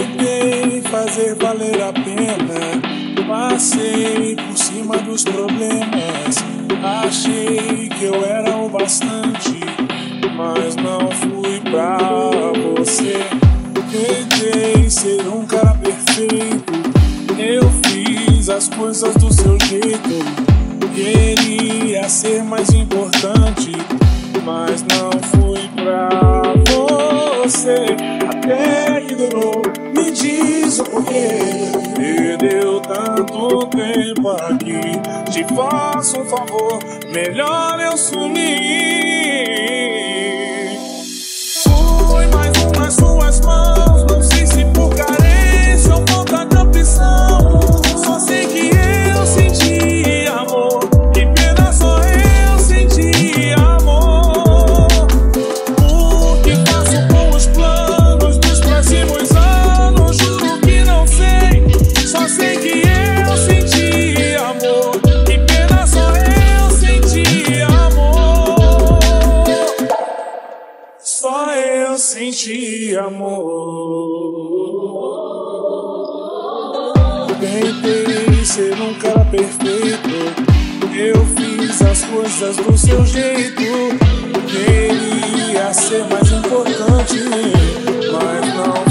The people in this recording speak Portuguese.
Tentei fazer valer a pena, passei por cima dos problemas. Achei que eu era o bastante, mas não fui pra você. Tentei ser um cara perfeito, eu fiz as coisas do seu jeito. Queria ser mais importante, mas não fui pra você. Até que durou, me diz o porquê. Perdeu tanto tempo aqui. Te faço um favor, melhor eu sumir. Foi mais um nas suas mãos, não sei se por carência ou falta de opção. Só sei que eu senti amor, que pena só eu senti amor. O que faço com os planos dos próximos anos, juro que não sei. Só sei que eu senti amor, que pena só eu senti amor. Só eu senti amor. Tentei ser um cara perfeito, eu fiz as coisas do seu jeito. Queria ser mais importante, mas não